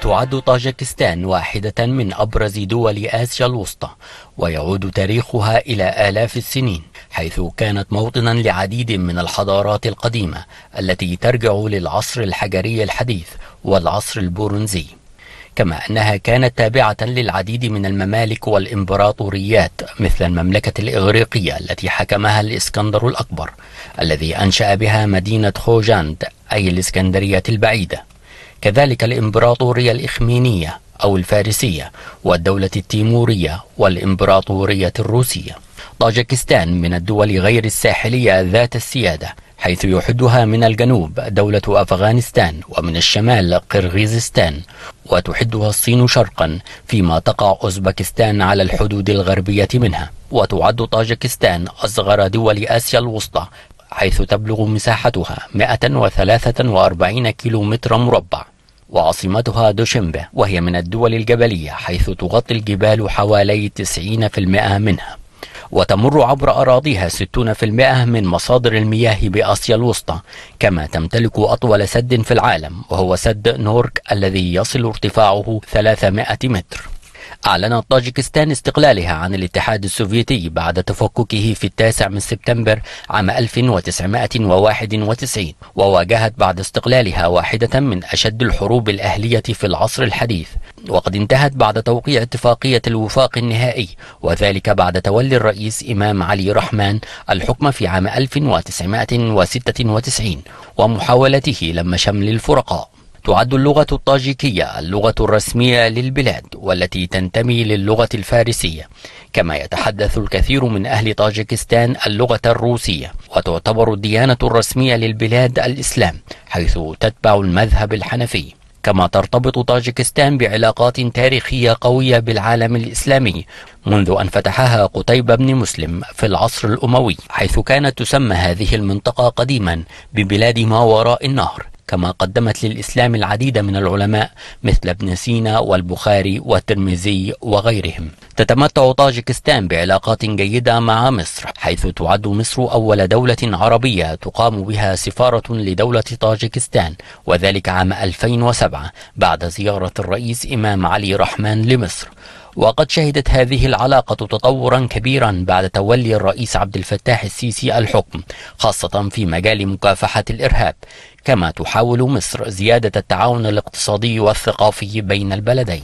تعد طاجكستان واحدة من أبرز دول آسيا الوسطى، ويعود تاريخها إلى آلاف السنين، حيث كانت موطنا لعديد من الحضارات القديمة التي ترجع للعصر الحجري الحديث والعصر البرونزي، كما أنها كانت تابعة للعديد من الممالك والإمبراطوريات مثل المملكة الإغريقية التي حكمها الإسكندر الأكبر الذي أنشأ بها مدينة خوجاند أي الإسكندرية البعيدة، كذلك الإمبراطورية الإخمينية أو الفارسية والدولة التيمورية والإمبراطورية الروسية. طاجكستان من الدول غير الساحلية ذات السيادة، حيث يحدها من الجنوب دولة أفغانستان ومن الشمال قرغيزستان، وتحدها الصين شرقا، فيما تقع أوزبكستان على الحدود الغربية منها. وتعد طاجكستان أصغر دول آسيا الوسطى، حيث تبلغ مساحتها 143 كيلومتر مربع، وعاصمتها دوشنبه، وهي من الدول الجبلية حيث تغطي الجبال حوالي 90% منها، وتمر عبر أراضيها 60% من مصادر المياه بآسيا الوسطى، كما تمتلك أطول سد في العالم وهو سد نورك الذي يصل ارتفاعه 300 متر. أعلنت طاجكستان استقلالها عن الاتحاد السوفيتي بعد تفككه في 9 سبتمبر عام 1991، وواجهت بعد استقلالها واحدة من أشد الحروب الأهلية في العصر الحديث، وقد انتهت بعد توقيع اتفاقية الوفاق النهائي، وذلك بعد تولي الرئيس إمام علي رحمان الحكم في عام 1996 ومحاولته لم شمل الفرقاء. تعد اللغة الطاجيكية اللغة الرسمية للبلاد، والتي تنتمي للغة الفارسية، كما يتحدث الكثير من أهل طاجكستان اللغة الروسية، وتعتبر الديانة الرسمية للبلاد الإسلام، حيث تتبع المذهب الحنفي. كما ترتبط طاجكستان بعلاقات تاريخية قوية بالعالم الإسلامي منذ أن فتحها قتيبة بن مسلم في العصر الأموي، حيث كانت تسمى هذه المنطقة قديما ببلاد ما وراء النهر، كما قدمت للإسلام العديد من العلماء مثل ابن سينا والبخاري والترمذي وغيرهم. تتمتع طاجكستان بعلاقات جيدة مع مصر، حيث تعد مصر أول دولة عربية تقام بها سفارة لدولة طاجكستان، وذلك عام 2007 بعد زيارة الرئيس إمام علي رحمان لمصر. وقد شهدت هذه العلاقة تطورا كبيرا بعد تولي الرئيس عبد الفتاح السيسي الحكم، خاصة في مجال مكافحة الإرهاب، كما تحاول مصر زيادة التعاون الاقتصادي والثقافي بين البلدين.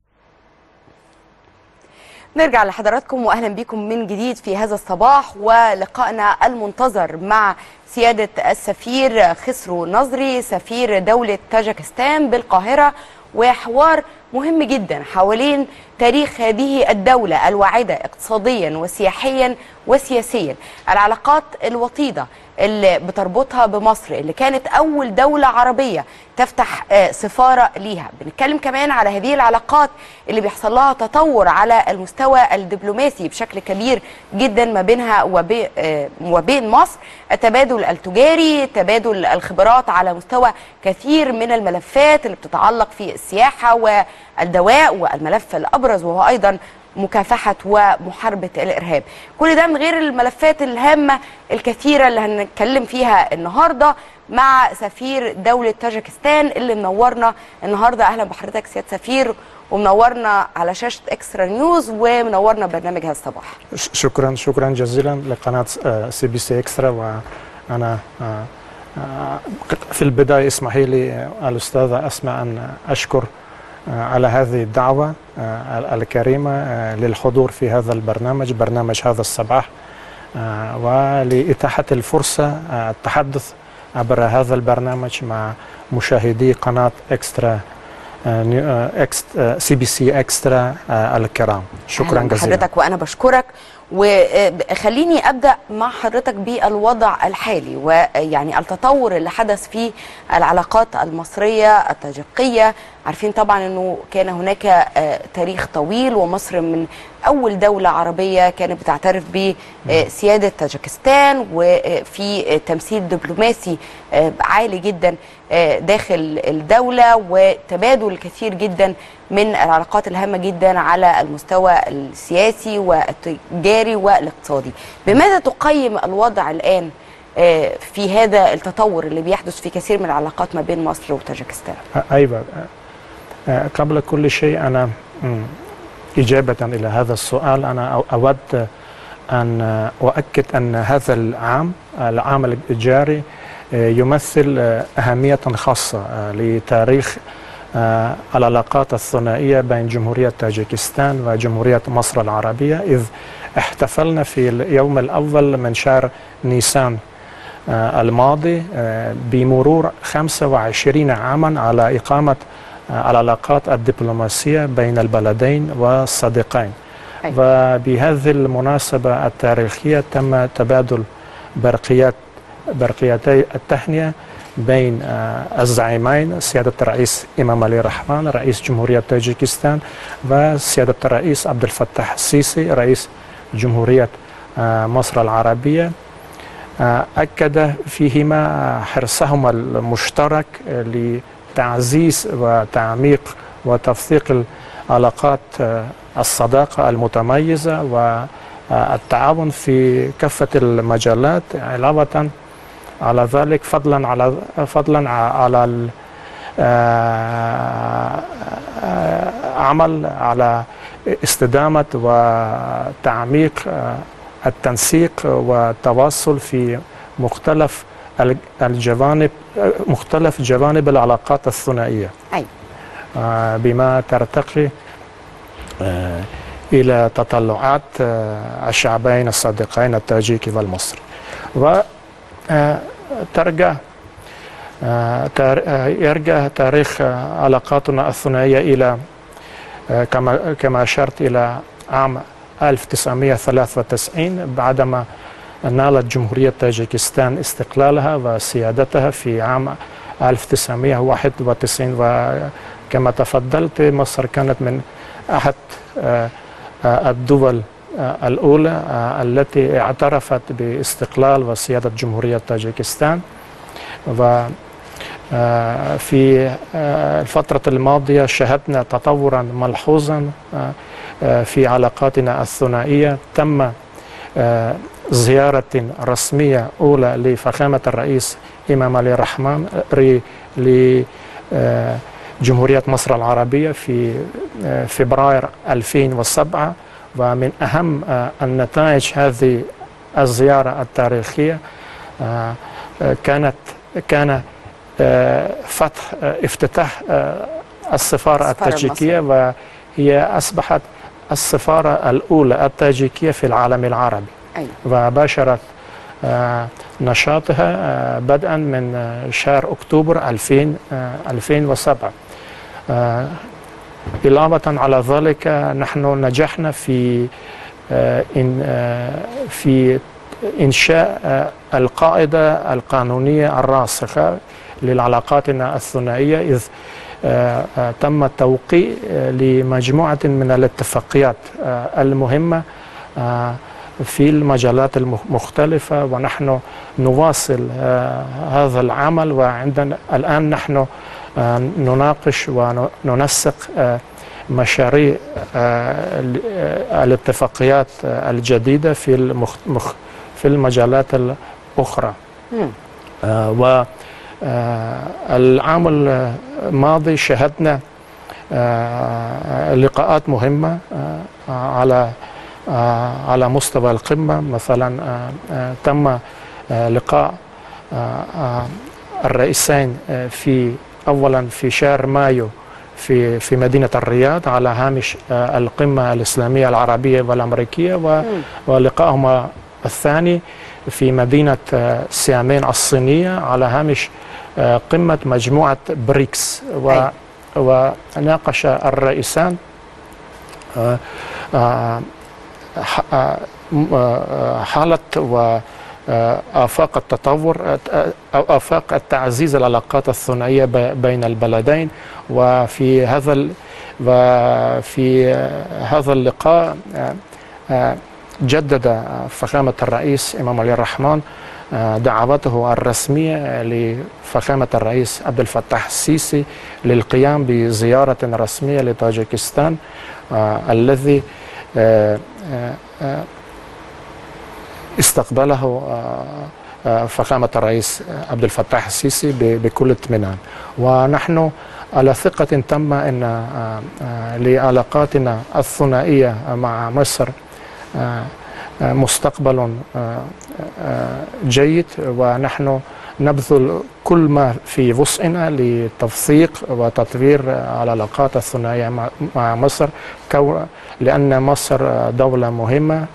نرجع لحضراتكم وأهلا بكم من جديد في هذا الصباح، ولقائنا المنتظر مع سيادة السفير خسرو نظري سفير دولة طاجكستان بالقاهرة، وحوار مهم جدا حوالين تاريخ هذه الدولة الواعدة اقتصاديا وسياحيا وسياسيا، العلاقات الوطيدة اللي بتربطها بمصر اللي كانت أول دولة عربية تفتح سفارة ليها. بنتكلم كمان على هذه العلاقات اللي بيحصل لها تطور على المستوى الدبلوماسي بشكل كبير جدا ما بينها وبين مصر، التبادل التجاري، تبادل الخبرات على مستوى كثير من الملفات اللي بتتعلق في السياحة والدواء، والملف الأبرز وهو أيضا مكافحة ومحاربة الإرهاب. كل ده من غير الملفات الهامة الكثيرة اللي هنتكلم فيها النهاردة مع سفير دولة طاجكستان اللي منورنا النهاردة. أهلا بحضرتك سيادة سفير، ومنورنا على شاشة إكسترا نيوز ومنورنا برنامج هذا الصباح. شكرا جزيلا لقناة CBC إكسترا. وأنا في البداية اسمحي لي الأستاذة أسماء أن أشكر على هذه الدعوة الكريمة للحضور في هذا البرنامج، برنامج هذا الصباح، ولإتاحة الفرصة التحدث عبر هذا البرنامج مع مشاهدي قناة إكسترا CBC إكسترا الكرام. شكرا جزيلا حضرتك، وأنا بشكرك. وخليني أبدأ مع حضرتك بالوضع الحالي، ويعني التطور اللي حدث في العلاقات المصرية الطاجيكية. عارفين طبعا أنه كان هناك تاريخ طويل، ومصر من أول دولة عربية كانت بتعترف بسيادة طاجكستان، وفي تمثيل دبلوماسي عالي جدا داخل الدولة، وتبادل كثير جدا من العلاقات الهامة جدا على المستوى السياسي والتجاري والاقتصادي. بماذا تقيم الوضع الآن في هذا التطور اللي بيحدث في كثير من العلاقات ما بين مصر وطاجكستان؟ أيوة، قبل كل شيء أنا إجابة إلى هذا السؤال أنا أود أن أؤكد أن هذا العام الجاري يمثل أهمية خاصة لتاريخ العلاقات الثنائية بين جمهورية طاجيكستان وجمهورية مصر العربية، إذ احتفلنا في اليوم الأول من شهر نيسان الماضي بمرور 25 عاما على إقامة العلاقات الدبلوماسية بين البلدين والصديقين. وبهذه المناسبة التاريخية تم تبادل برقيتي التهنئة بين الزعيمين سيادة الرئيس إمام علي رحمن رئيس جمهورية طاجيكستان وسيادة الرئيس عبد الفتاح السيسي رئيس جمهورية مصر العربية. أكد فيهما حرصهما المشترك لتعزيز وتعميق وتوثيق العلاقات الصداقة المتميزة والتعاون في كافة المجالات، علاوة على ذلك فضلا على العمل على استدامة وتعميق التنسيق والتواصل في مختلف جوانب العلاقات الثنائية بما ترتقي إلى تطلعات الشعبين الصديقين التاجيكي والمصري. يرجع تاريخ علاقاتنا الثنائية إلى كما أشرت إلى عام 1993 بعدما نالت جمهورية طاجيكستان استقلالها وسيادتها في عام 1991. وكما تفضلت مصر كانت من أحد الدول الأولى التي اعترفت باستقلال وسيادة جمهورية طاجيكستان. وفي الفترة الماضية شهدنا تطورا ملحوظا في علاقاتنا الثنائية. تم زيارة رسمية أولى لفخامة الرئيس إمام علي رحمن لجمهورية مصر العربية في فبراير 2007. ومن أهم النتائج هذه الزيارة التاريخية كان افتتاح السفارة التاجيكية، وهي أصبحت السفارة الأولى التاجيكية في العالم العربي. وباشرت نشاطها بدءا من شهر أكتوبر 2007. إضافة على ذلك نحن نجحنا في إنشاء القاعدة القانونية الراسخة للعلاقاتنا الثنائية، إذ تم التوقيع لمجموعة من الاتفاقيات المهمة في المجالات المختلفة، ونحن نواصل هذا العمل. وعندنا الآن نحن نناقش وننسق مشاريع الاتفاقيات الجديدة في المجالات الأخرى. والعام الماضي شهدنا لقاءات مهمة على مستوى القمة. مثلا تم لقاء الرئيسين أولا في شهر مايو في مدينة الرياض على هامش القمة الإسلامية العربية والأمريكية، ولقاءهما الثاني في مدينة سيامين الصينية على هامش قمة مجموعة بريكس. وناقش الرئيسان حالة وآفاق التطور أو آفاق التعزيز العلاقات الثنائية بين البلدين. وفي هذا اللقاء جدد فخامة الرئيس إمام علي رحمن دعوته الرسمية لفخامة الرئيس عبد الفتاح السيسي للقيام بزيارة رسمية لطاجيكستان، الذي استقبله فخامة الرئيس عبد الفتاح السيسي بكل اطمئنان. ونحن على ثقة تامة أن لعلاقاتنا الثنائية مع مصر مستقبل جيد، ونحن نبذل كل ما في وسعنا لتوثيق وتطوير العلاقات الثنائية مع مصر، لأن مصر دولة مهمة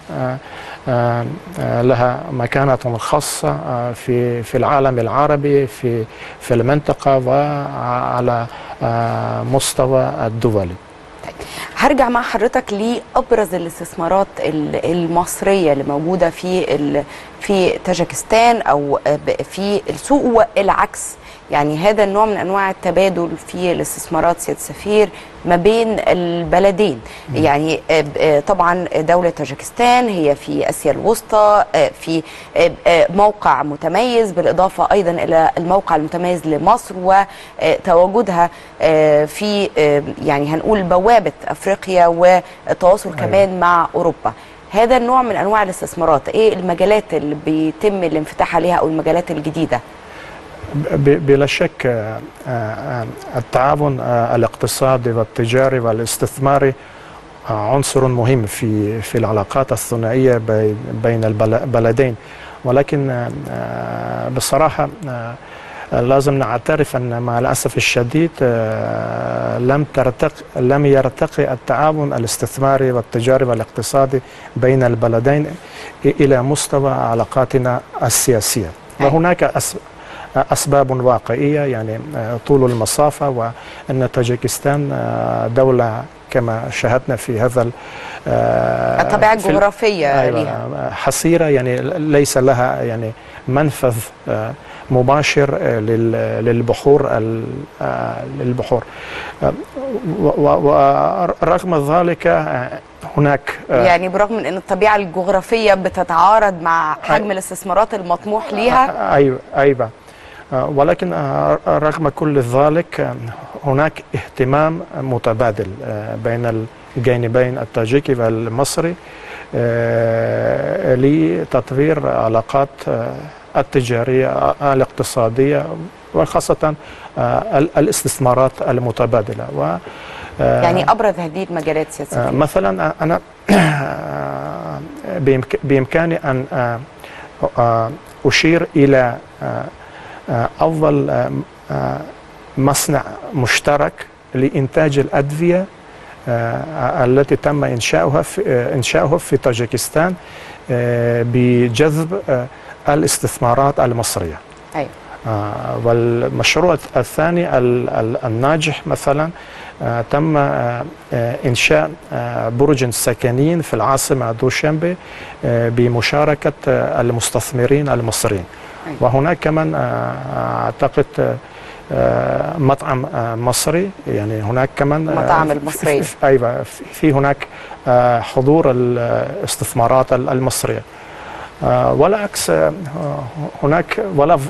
لها مكانة خاصة في العالم العربي، في المنطقة وعلى مستوى الدولي. هرجع مع حضرتك لأبرز الاستثمارات المصرية اللي موجودة في تاجيكستان أو في السوق والعكس، يعني هذا النوع من أنواع التبادل في الاستثمارات سيادة السفير ما بين البلدين. يعني طبعا دولة تاجيكستان هي في آسيا الوسطى، في موقع متميز، بالإضافة أيضا إلى الموقع المتميز لمصر وتواجدها في يعني هنقول بوابة أفريقيا والتواصل كمان مع أوروبا. هذا النوع من أنواع الاستثمارات إيه المجالات اللي بيتم الانفتاح عليها أو المجالات الجديدة؟ بلا شك التعاون الاقتصادي والتجاري والاستثماري عنصر مهم في العلاقات الثنائية بين البلدين، ولكن بصراحة لازم نعترف أن مع الأسف الشديد لم يرتقي التعاون الاستثماري والتجاري والاقتصادي بين البلدين إلى مستوى علاقاتنا السياسية. وهناك أسباب واقعية، يعني طول المسافة، وأن تاجيكستان دولة كما شاهدنا في هذا الطبيعة الجغرافية لها حصيرة، يعني ليس لها يعني منفذ مباشر للبحور ورغم ذلك هناك يعني برغم من أن الطبيعة الجغرافية بتتعارض مع حجم الاستثمارات المطموح لها. أيوة، ولكن رغم كل ذلك هناك اهتمام متبادل بين الجانبين التاجيكي والمصري لتطوير علاقات التجارية الاقتصادية وخاصة الاستثمارات المتبادلة. يعني أبرز هذه المجالات سياسية مثلا أنا بإمكاني أن أشير إلى أول مصنع مشترك لإنتاج الأدوية التي تم إنشاؤها في تاجيكستان بجذب الاستثمارات المصرية. أيوة. والمشروع الثاني الناجح مثلا تم إنشاء برج سكنين في العاصمة دوشنبه بمشاركة المستثمرين المصريين. أيوة. وهناك كمان أعتقد مطعم مصري، يعني هناك كمان مطاعم المصرية. أيوة، في هناك حضور الاستثمارات المصرية، والعكس هناك ولو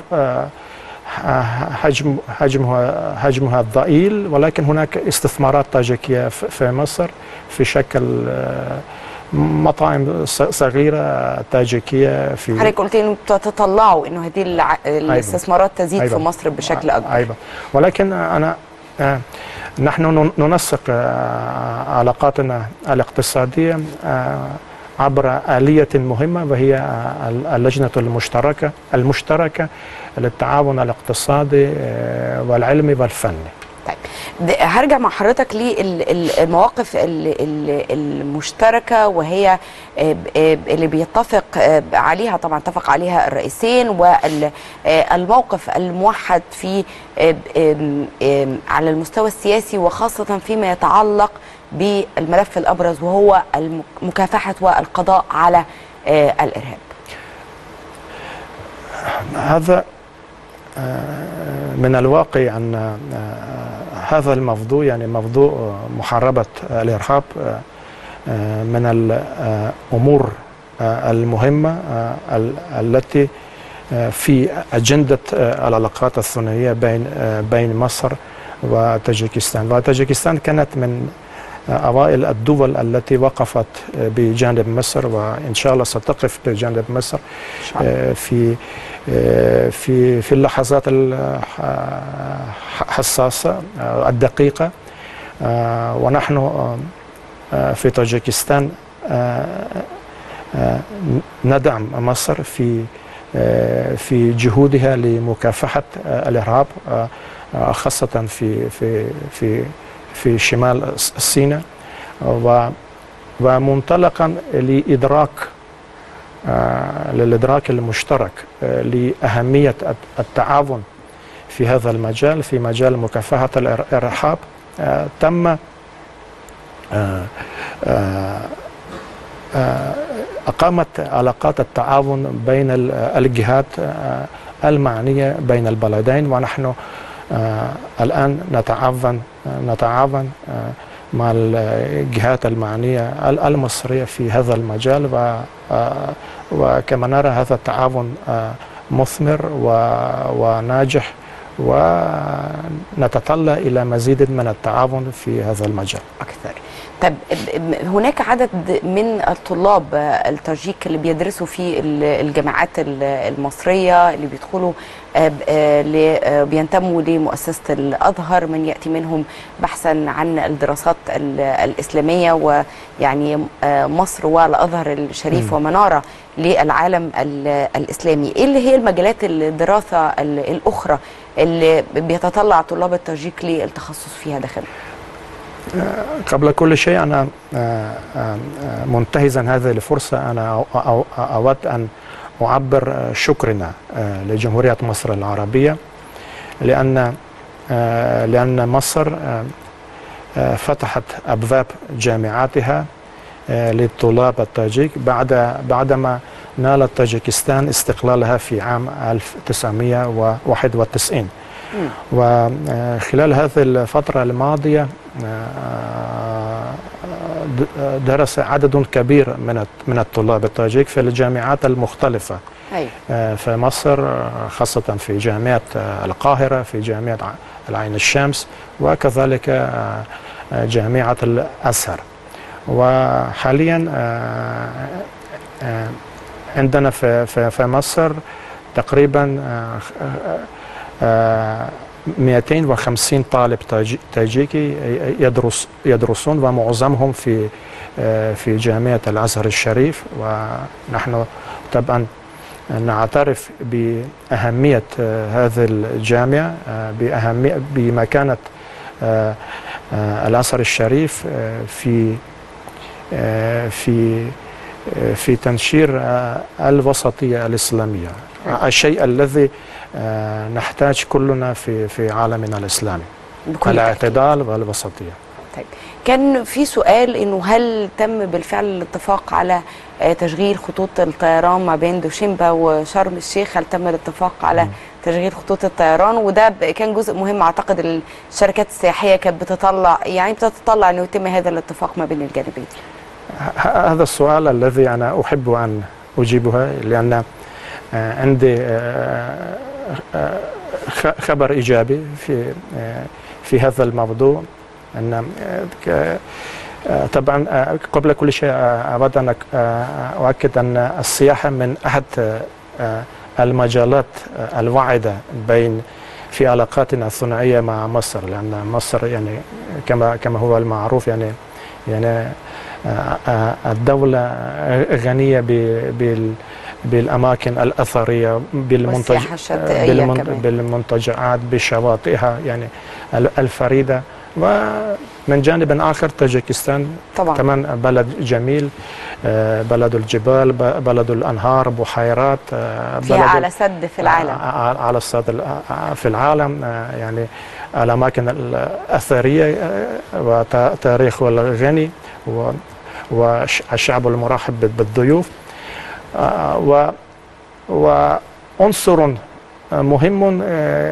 حجمها ضئيل، ولكن هناك استثمارات تاجيكية في مصر في شكل مطاعم صغيرة تاجيكية. في حضرتك قلت انه تتطلعوا انه هذه الاستثمارات تزيد في مصر بشكل اكبر. أيوة. ولكن نحن ننسق علاقاتنا الاقتصادية عبر آلية مهمة، وهي اللجنة المشتركة للتعاون الاقتصادي والعلمي والفني. طيب هرجع مع حضرتك للمواقف المشتركة، وهي اللي بيتفق عليها طبعا اتفق عليها الرئيسين، والموقف الموحد في على المستوى السياسي، وخاصة فيما يتعلق بالملف الأبرز وهو مكافحة والقضاء على الإرهاب. هذا من الواقع أن هذا الموضوع، يعني موضوع محاربة الإرهاب، من الأمور المهمة التي في أجندة العلاقات الثنائية بين مصر وتاجيكستان. وتاجيكستان كانت من أوائل الدول التي وقفت بجانب مصر، وإن شاء الله ستقف بجانب مصر في اللحظات الحساسة الدقيقة. ونحن في طاجيكستان ندعم مصر في جهودها لمكافحة الإرهاب، خاصة في شمال سيناء، ومنطلقا للإدراك المشترك لأهمية التعاون في هذا المجال، في مجال مكافحة الإرهاب. تم أقامت علاقات التعاون بين الجهات المعنية بين البلدين، ونحن الآن نتعاون مع الجهات المعنية المصرية في هذا المجال، وكما نرى هذا التعاون مثمر وناجح، ونتطلع إلى مزيد من التعاون في هذا المجال أكثر. طيب، هناك عدد من الطلاب التاجيك اللي بيدرسوا في الجامعات المصرية، اللي بيدخلوا بينتموا لمؤسسة الأزهر، من يأتي منهم بحثا عن الدراسات الإسلامية، ويعني مصر والأزهر الشريف ومنارة للعالم الإسلامي. إيه اللي هي المجالات الدراسة الأخرى اللي بيتطلع طلاب التاجيك للتخصص فيها داخل؟ قبل كل شيء أنا منتهزا هذه الفرصة، أنا أود أن أعبر شكرنا لجمهورية مصر العربية، لأن مصر فتحت أبواب جامعاتها للطلاب التاجيك بعدما نالت طاجيكستان استقلالها في عام 1991. وخلال هذه الفترة الماضية درس عدد كبير من الطلاب التاجيك في الجامعات المختلفة في مصر، خاصة في جامعة القاهرة، في جامعة العين الشمس، وكذلك جامعة الأزهر. وحاليا عندنا في مصر تقريبا 250 طالب تاجيكي يدرسون، ومعظمهم في جامعة الأزهر الشريف. ونحن طبعا نعترف بأهمية هذه الجامعة، بمكانة الأزهر الشريف في تنشير الوسطية الإسلامية، الشيء الذي نحتاج كلنا في عالمنا الإسلامي، الاعتدال والوسطية. طيب، كان في سؤال إنه هل تم بالفعل الاتفاق على تشغيل خطوط الطيران ما بين دوشنبه وشرم الشيخ؟ هل تم الاتفاق على تشغيل خطوط الطيران؟ وده كان جزء مهم، أعتقد الشركات السياحية كانت بتتطلع إنه يتم هذا الاتفاق ما بين الجانبين. هذا السؤال الذي أنا أحب أن أجيبها، لأن عندي خبر إيجابي في هذا الموضوع. أن طبعا قبل كل شيء أود أن أؤكد أن السياحة من أحد المجالات الواعدة في علاقاتنا الثنائية مع مصر، لأن مصر يعني كما هو المعروف يعني الدولة غنية بالأماكن الأثرية، بالمنتجعات، بشواطئها يعني الفريدة. ومن جانب آخر طاجيكستان طبعا كمان بلد جميل، بلد الجبال، بلد الأنهار، بحيرات، فيها أعلى سد في العالم، أعلى سد في العالم، يعني الأماكن الأثرية وتاريخ الغني والشعب المرحب بالضيوف. وعنصر مهم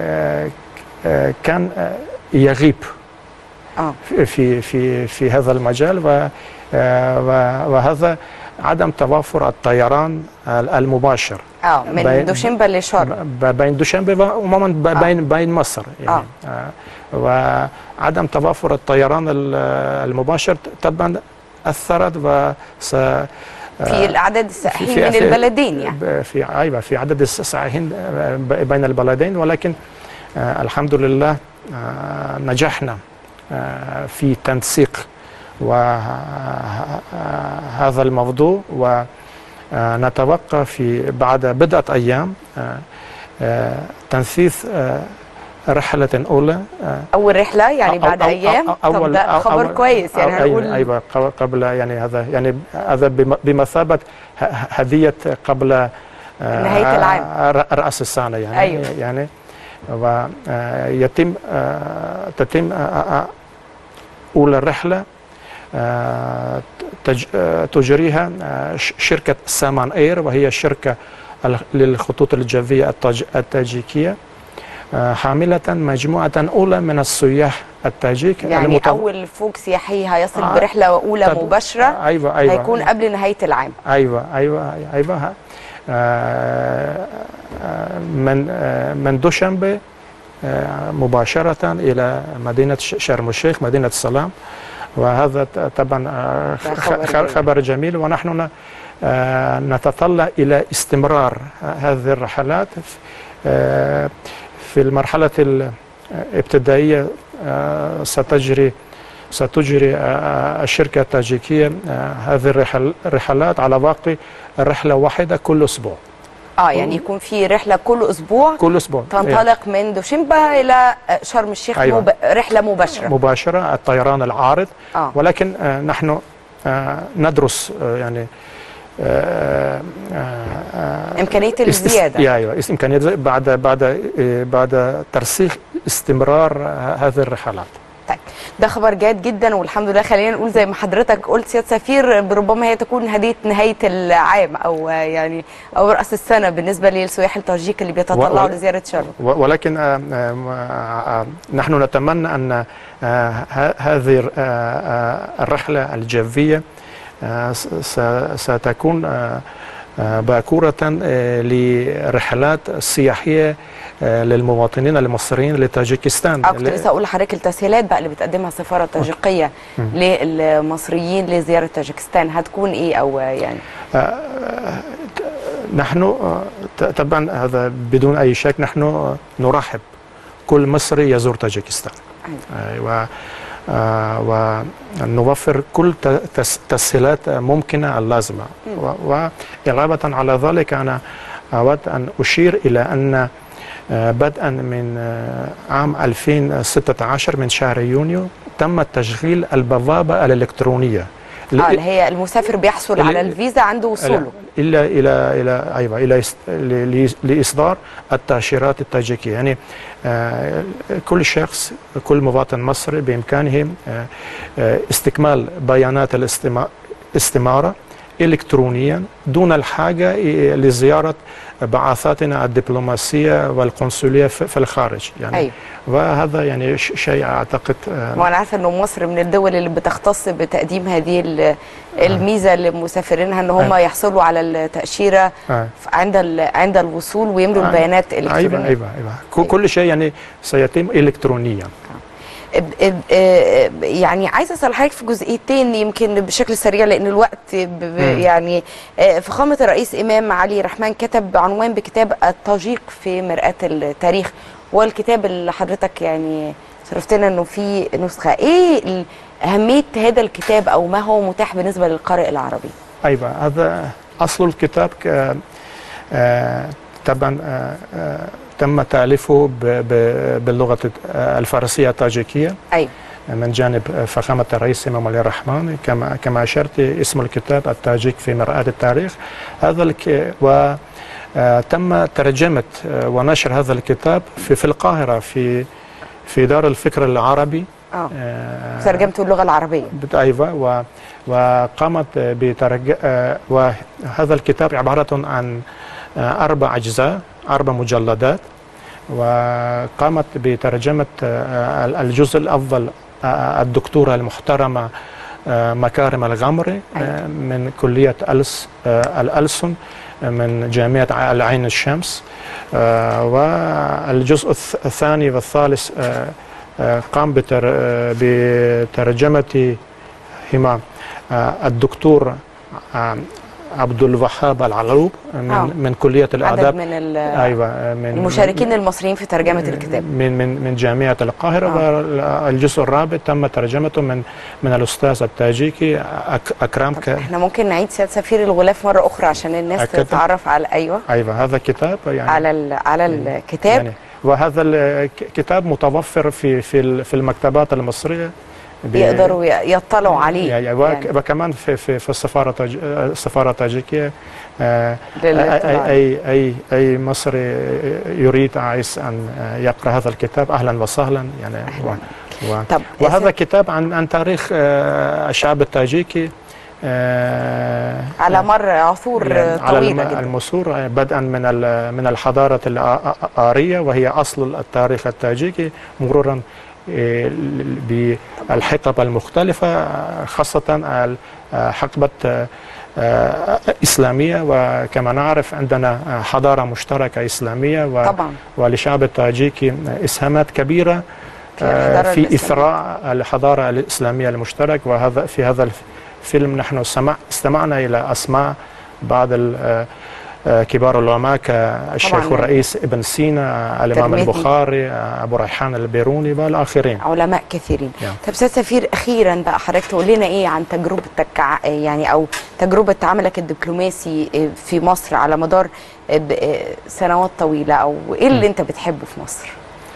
كان يغيب في هذا المجال، وهذا عدم توافر الطيران المباشر من دوشنبه لشرم، بين دوشنبه وعموما بين مصر يعني. وعدم توافر الطيران المباشر طبعا اثرت في الاعداد السائحين من البلدين يعني. في عدد السائحين بين البلدين، ولكن الحمد لله نجحنا في تنسيق وهذا الموضوع، ونتوقع في بعد بضعة أيام تنفيذ رحلة أولى. أول رحلة يعني بعد أيام. طب ده خبر كويس يعني. هنقول أيوة قبل يعني هذا بمثابة هدية قبل نهاية العام رأس السنة يعني. أيوة. يعني تتم أولى الرحلة تجريها شركة سامان اير، وهي شركة للخطوط الجوية التاجيكية، حاملة مجموعة أولى من السياح التاجيك. يعني أول فوج سياحي هيصل برحلة أولى مباشرة. أيوة هيكون قبل نهاية العام. أيوة من دوشنبه مباشرة إلى مدينة شرم الشيخ، مدينة السلام. وهذا طبعا خبر جميل، ونحن نتطلع إلى استمرار هذه الرحلات. في المرحلة الابتدائية ستجري الشركة التاجيكية هذه الرحلات على باقي رحلة واحدة كل أسبوع. يعني يكون في رحلة كل أسبوع تنطلق من دوشنبه إلى شرم الشيخ. أيوة. رحلة مباشرة الطيران العارض. ولكن نحن ندرس يعني إمكانية الزيادة. أيوة إمكانية بعد ترسيخ استمرار هذه الرحلات. طيب ده خبر جيد جدا، والحمد لله. خلينا نقول زي ما حضرتك قلت سيادة سفير، ربما هي تكون هدية نهاية العام أو يعني أو رأس السنة بالنسبة للسياح التاجيك اللي بيتطلعوا لزيارة شرم. ولكن نحن نتمنى أن هذه الرحلة الجوية ستكون باكورة لرحلات سياحية للمواطنين المصريين لتاجيكستان. كنت لسه اقول لحضرتك التسهيلات بقى اللي بتقدمها السفاره التاجيكيه للمصريين لزياره تاجيكستان هتكون ايه او يعني؟ نحن طبعا هذا بدون اي شك نحن نرحب كل مصري يزور تاجيكستان. ونوفر كل تسهيلات ممكنة اللازمة. وإضافة على ذلك أنا أود أن أشير إلى أن بدءا من عام 2016 من شهر يونيو تم تشغيل البوابة الإلكترونية اللي هي المسافر بيحصل على الفيزا عند وصوله إلى لإصدار التأشيرات التاجيكية. يعني كل شخص كل مواطن مصري بإمكانه استكمال بيانات الاستمارة إلكترونيا دون الحاجة لزيارة بعثاتنا الدبلوماسية والقنصلية في الخارج يعني. أيوة. وهذا يعني شيء أعتقد وأنا عارفة أنه مصر من الدول اللي بتختص بتقديم هذه الميزة لمسافرينها أن هم يحصلوا على التأشيرة عند الوصول ويملوا البيانات الإلكترونية. أيوة. كل شيء يعني سيتم إلكترونيا. يعني عايزه اسال حضرتك في جزئيتين يمكن بشكل سريع لان الوقت يعني فخامه الرئيس امام علي رحمن كتب عنوان بكتاب التاجيك في مرآة التاريخ، والكتاب اللي حضرتك يعني شرفتنا انه في نسخه. ايه اهميه هذا الكتاب او ما هو متاح بالنسبه للقارئ العربي؟ ايوه هذا اصل الكتاب طبعا تم تأليفه باللغة الفارسية التاجيكية. أيوة. من جانب فخامة الرئيس إمام علي الرحمن كما أشرت اسم الكتاب التاجيك في مرآة التاريخ. وتم ترجمة ونشر هذا الكتاب في القاهرة في دار الفكر العربي. ترجمته اللغة العربية. أيوة. وقامت وهذا الكتاب عبارة عن 4 أجزاء 4 مجلدات، وقامت بترجمة الجزء الأول الدكتورة المحترمة مكارم الغمري من كلية الألسن من جامعة العين الشمس. والجزء الثاني والثالث قام بترجمتهما الدكتور عبد الوهاب العلوب من كلية الآداب. عدد من المشاركين المصريين في ترجمة الكتاب من جامعة القاهرة. والجزء الرابع تم ترجمته من الأستاذ التاجيكي أكرام. احنا ممكن نعيد سيادة سفير الغلاف مرة أخرى عشان الناس تتعرف على أيوة هذا كتاب يعني على الكتاب يعني. وهذا الكتاب متوفر في المكتبات المصرية، يقدروا يطلعوا عليه يعني. وكمان في السفارة التاجيكية أي مصري يريد عايز أن يقرأ هذا الكتاب أهلا وسهلا يعني. وهذا كتاب عن تاريخ الشعب التاجيكي على مر عصور طويلة جدا، المصور بدءا من الحضارة الآرية وهي أصل التاريخ التاجيكي، مرورا بالحقب المختلفة، خاصة الحقبة إسلامية. وكما نعرف عندنا حضارة مشتركة إسلامية ولشعب التاجيكي إسهامات كبيرة في إثراء الحضارة الإسلامية المشترك. وهذا في هذا الفيلم نحن استمعنا إلى أسماء بعض كبار العلماء كالشيخ الرئيس ابن سينا، الإمام البخاري، أبو ريحان البيروني والآخرين، علماء كثيرين. طب سيادة سفير أخيرا بقى حضرتك تقول لنا إيه عن تجربتك يعني أو تجربة عملك الدبلوماسي في مصر على مدار سنوات طويلة، أو إيه اللي أنت بتحبه في مصر؟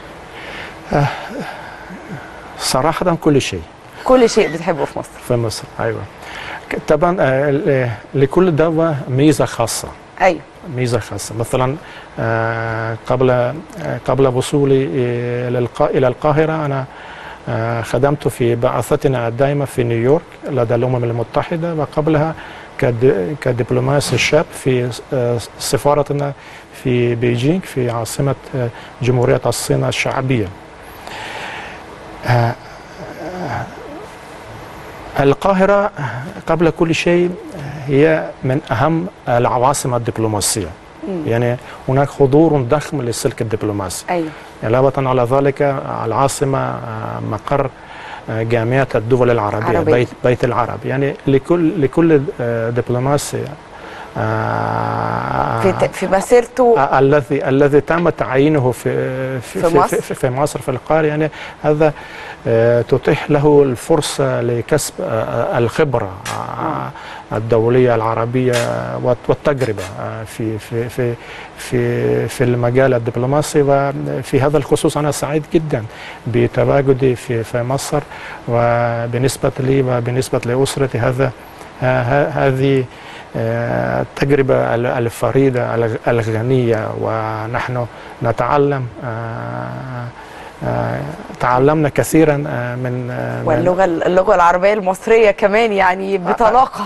صراحة كل شيء بتحبه في مصر. في مصر أيوة. طبعا لكل دولة ميزة خاصة. أيوة. ميزة خاصة. مثلا قبل وصولي إلى القاهرة أنا خدمت في بعثتنا الدائمة في نيويورك لدى الأمم المتحدة، وقبلها كدبلوماسي شاب في سفارتنا في بيجينغ في عاصمة جمهورية الصين الشعبية. القاهرة قبل كل شيء هي من أهم العواصم الدبلوماسية، يعني هناك حضور ضخم للسلك الدبلوماسي. أيوة. علاوة على ذلك العاصمة مقر جامعة الدول العربية بيت العرب، يعني لكل دبلوماسي في مسيرته الذي تم تعيينه في مصر في القاهرة، يعني هذا تتيح له الفرصة لكسب الخبرة الدولية العربية والتجربة في المجال الدبلوماسي. وفي هذا الخصوص أنا سعيد جدا بتواجدي في مصر، وبالنسبة لي وبالنسبة لأسرتي هذه التجربة الفريدة الغنية، ونحن نتعلم تعلمنا كثيرا من واللغة العربية المصرية كمان يعني بطلاقة.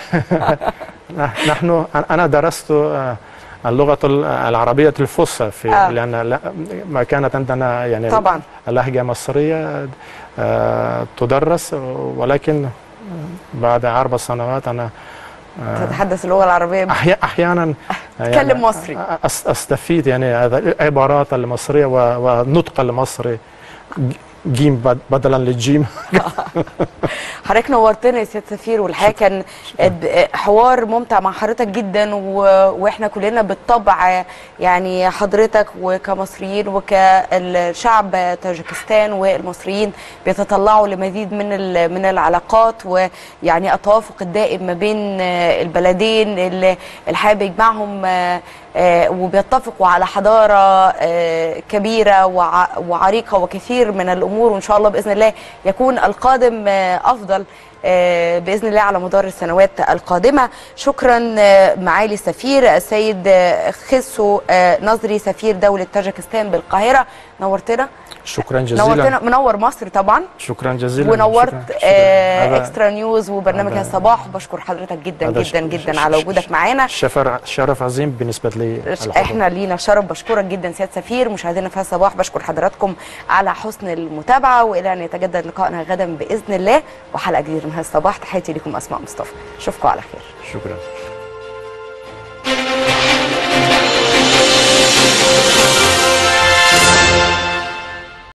أنا درست اللغة العربية الفصحى لأن ما كانت عندنا يعني طبعا اللهجة المصرية تدرس، ولكن بعد 4 سنوات أنا تتحدث اللغة العربية أحيانا تتكلم يعني مصري، أستفيد يعني العبارات المصرية والنطق المصري، جيم بدلا للجيم. حضرتك نورتنا يا سيادة سفير، والحقيقة كان حوار ممتع مع حضرتك جدا، واحنا كلنا بالطبع يعني حضرتك وكمصريين وكالشعب تاجيكستان والمصريين بيتطلعوا لمزيد من العلاقات، ويعني التوافق الدائم ما بين البلدين اللي الحقيقة بيجمعهم وبيتفقوا على حضارة كبيرة وعريقة وكثير من الأمور، وإن شاء الله بإذن الله يكون القادم أفضل بإذن الله على مدار السنوات القادمة. شكرا معالي السفير السيد خسرو نظري سفير دولة تاجيكستان بالقاهرة، نورتنا. شكرا جزيلا. نورتنا، منور مصر طبعا. شكرا جزيلا. ونورت اكسترا نيوز وبرنامج الصباح. بشكر حضرتك جدا جدا جدا على وجودك معانا. شرف عظيم بالنسبه لي. احنا لينا شرف. بشكرك جدا سيادة سفير. مشاهدينا في الصباح بشكر حضراتكم على حسن المتابعة، والى ان يتجدد لقائنا غدا باذن الله وحلقة جديدة. من هذا الصباح. تحياتي لكم أسماء مصطفى، أشوفكم على خير. شكرا.